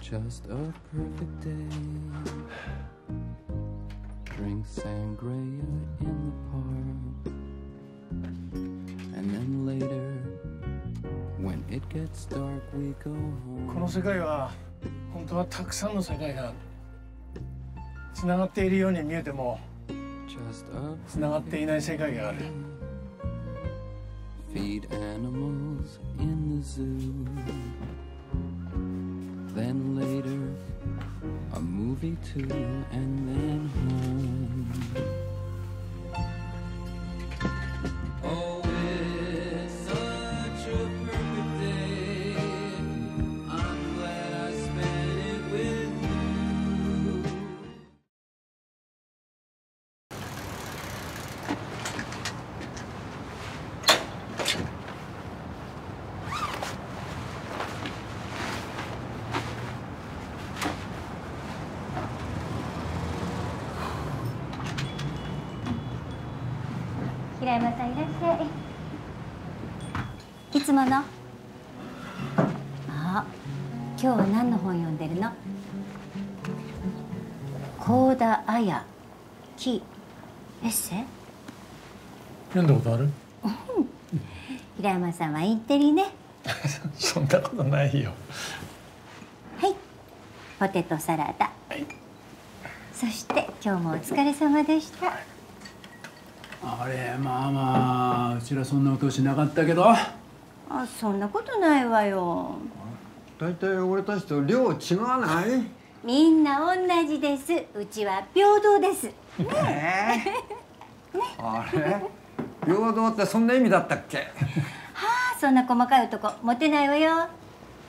Just a perfect day. Drink sangria in the park. And then later, when it gets dark, we go home. この世界は本当はたくさんの世界がつながっているように見えてもつながっていない世界がある。 Feed animals in the zoo. Then later, a movie too, and then home. Oh, it's such a perfect day. I'm glad I spent it with you. 平山さんいらっしゃい。いつもの。あ、今日は何の本読んでるの？幸田綾木エッセイ？ 読んだことある？ 平山さんはインテリね。 そんなことないよ。 はい、ポテトサラダ。はい、そして今日もお疲れ様でした。 あれ、まあまあ、うちらそんなお通しなかったけど。 あ、そんなことないわよ。 だいたい俺たちと量違わない？ みんな同じです。うちは平等です。 ねあれ？平等ってそんな意味だったっけ？ はあ、そんな細かい男モテないわよ。